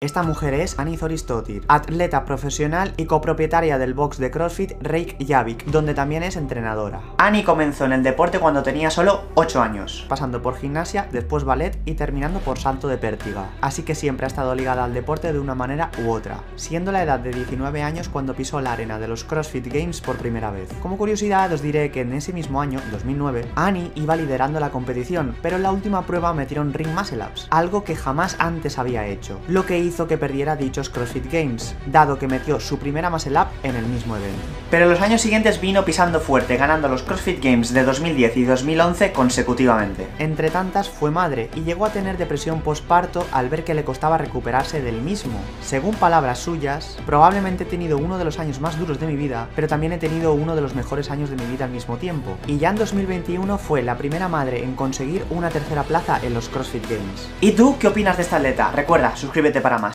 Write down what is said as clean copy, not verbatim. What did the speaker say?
Esta mujer es Annie Thorisdottir, atleta profesional y copropietaria del box de CrossFit Reykjavik, donde también es entrenadora. Annie comenzó en el deporte cuando tenía solo 8 años, pasando por gimnasia, después ballet y terminando por salto de pértiga. Así que siempre ha estado ligada al deporte de una manera u otra, siendo la edad de 19 años cuando pisó la arena de los CrossFit Games por primera vez. Como curiosidad os diré que en ese mismo año, 2009, Annie iba liderando la competición, pero en la última prueba metieron ring muscle ups, algo que jamás antes había hecho, lo que hizo que perdiera dichos CrossFit Games, dado que metió su primera muscle up en el mismo evento. Pero en los años siguientes vino pisando fuerte, ganando los CrossFit Games de 2010 y 2011 consecutivamente. Entre tantas fue madre y llegó a tener depresión postparto al ver que le costaba recuperarse del mismo. Según palabras suyas, probablemente he tenido uno de los años más duros de mi vida, pero también he tenido uno de los mejores años de mi vida al mismo tiempo. Y ya en 2021 fue la primera madre en conseguir una tercera plaza en los CrossFit Games. ¿Y tú qué opinas de esta atleta? Recuerda, suscríbete para más.